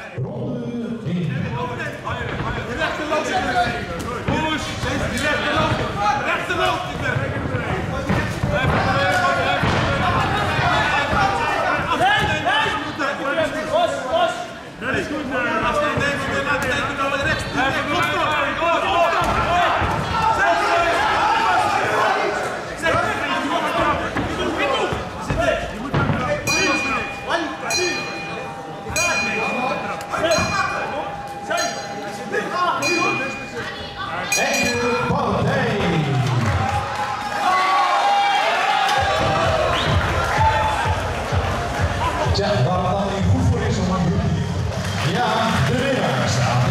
Tja, waar het dan niet goed voor is om aan jullie. Ja, de winnaar staat.